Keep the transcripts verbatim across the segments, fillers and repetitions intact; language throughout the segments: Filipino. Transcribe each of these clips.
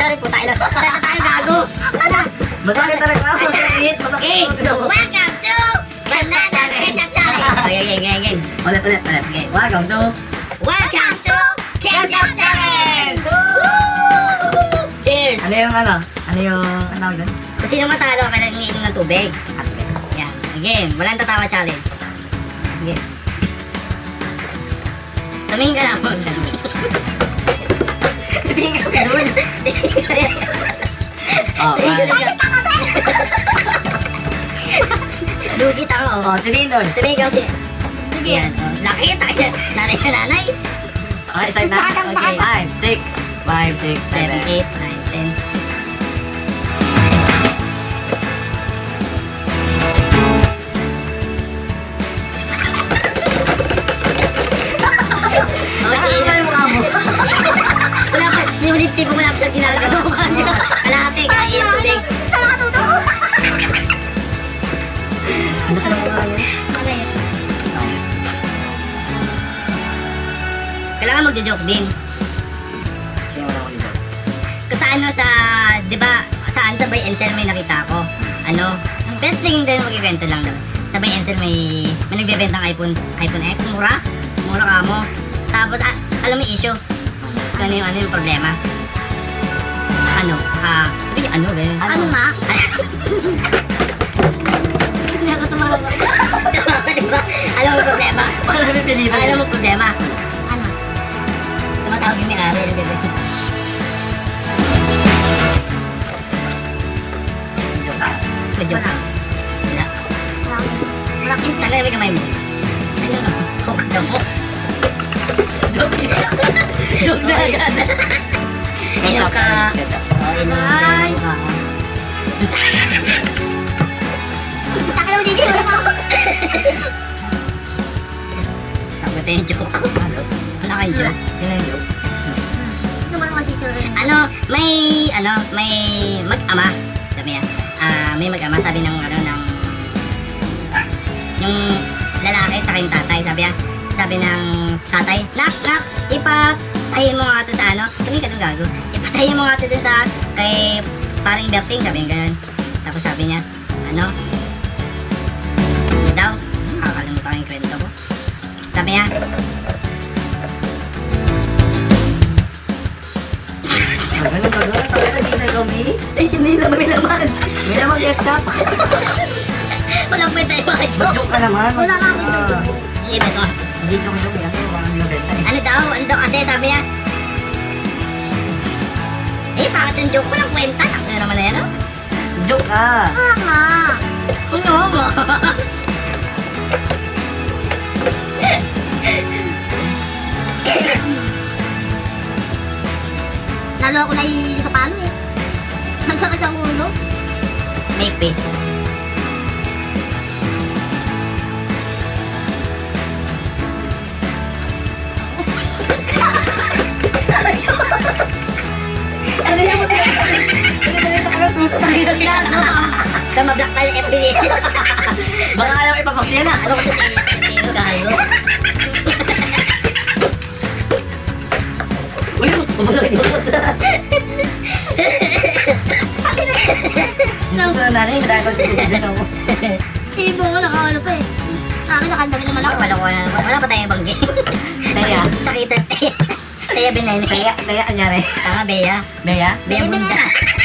sorry po tayo. Sorry na tayo, gago. Masakit talaga ako. Masakit. Masakit. Welcome to Ketchup Ketchup Challenge. Okay, okay, okay, okay. Ulit, ulit, ulit. Okay. Welcome to Welcome to Ketchup Challenge. Cheers. Ano yung ano? Ano yung ano tawag doon? Kung sino matalo, kailangan iinom ng tubig. At okay. Yan. Again, walang tatawa challenge. Sige. Tumingin ka na ako. Tumingin ka sa doon. Oh, Tumingin ka right. na. Dugit ako. Oh, tingin doon. Tumingin ka kasi. Yan. oh. Nakita ka. Nanay na nanay. Okay, start na. Okay. Five, six, five, six, seven, seven. eight, nine, ten. Oh, Ano shit. ba yung mukha mo? Wala pa. Hindi mo dito mo lang siya ginagawa. Kalahati. Kain tubig. Saan nakatutok? Ano ka na mukha mo? Kailangan magjo-joke din. Sino wala ko dito? Kasi ano sa, di ba, saan sa Bay Encel may nakita ako. Ano, ang best thing din magkikwento lang naman. Sa Bay Encel may, may nagbebenta ng iPhone, iPhone X, mura. Mura ka mo. Tapos, ah, alam mo yung issue. Ano yung, ano yung problema? Ano, ah, sabi niyo, ano, ganyan. Ano nga? Hindi ako tumawag. Diba? Alam mo yung problema? Wala na pipilitan. Alam mo yung problema? Ano? Tumatawag yung may-ari ng bebe. Joke ka. Medyo ka. Wala. Wala akong Wala akong Tanggal na may kamay mo. Ano na? Huwag ka mo. Joke Joke na agad. Inom ka. Oo, inom ka. Bye. Inom ka. Taka na mo dito. Tapos tayo yung joke. Wala kayong joke. Yun na yung joke. Ano ba naman si Chura? Ano, may, ano, may mag-ama. Sabi niya, ah, may mag-ama, sabi ng, ano, ng, yung lalaki tsaka yung tatay, sabi niya, sabi ng tatay, nak, nak, ipatayin mo nga ito sa ano, kami ka itong gago, ipatayin mo nga ito dun sa, kay paring Berting, sabi niya ganyan. Tapos sabi niya, ano, daw, nakakalimutan ko yung kwento ko. Sabi niya, Ganun ka doon. Tagal na dito ikaw, May. Ay, hindi naman may laman. May laman ketchup. walang kwenta yung mga joke. Mag-joke ka naman. Wala nga akong joke. Ah, Yung iba to, Hindi sa joke kasi wala nang benta eh. ano daw, ano daw kasi sabi niya, eh, bakit yung joke ko ng kwenta? Ang naman na yan, no? Joke ka. Ah nga. Ano mo? Lalo ako naiinis sa palo eh. Nagsakit ang ulo. Make face. Ano yung mga? Ano yung mga takas mo sa tagilan ka? Sa mablock tayo ng F B D. Baka ayaw ipapaksi yan ah. Ano kasi tingin ko kayo? Uy, kumalas mo sa... Gusto na nanay, dahil ko siya dyan ako. Ibo ko nakaano pa eh. Sa akin nakandami naman ako. Wala ko na. Wala pa tayong banggi. Taya. Sakitan. Taya binay. Taya, taya, anyari. Tama, Bea. Bea? Bea bunda.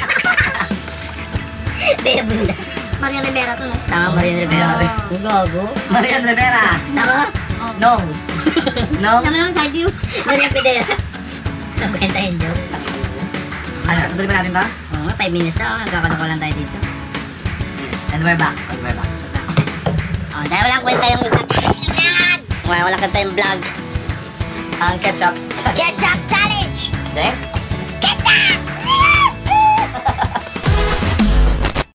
Bea bunda. Maria Rivera to no? Tama, Marian Rivera. Oh. Gago. Marian Rivera. Tama. No. No? Dami naman side view. Marian Pidera. Nagkwenta yung joke. Ano, tutuloy ba natin ba? Oo nga, five minutes na. Nagkakalako lang tayo dito. And we're back. And we're back. Oh, dahil walang kwenta yung vlog. Wala, walang kwenta yung vlog. Ang ketchup. Ketchup Challenge! Check.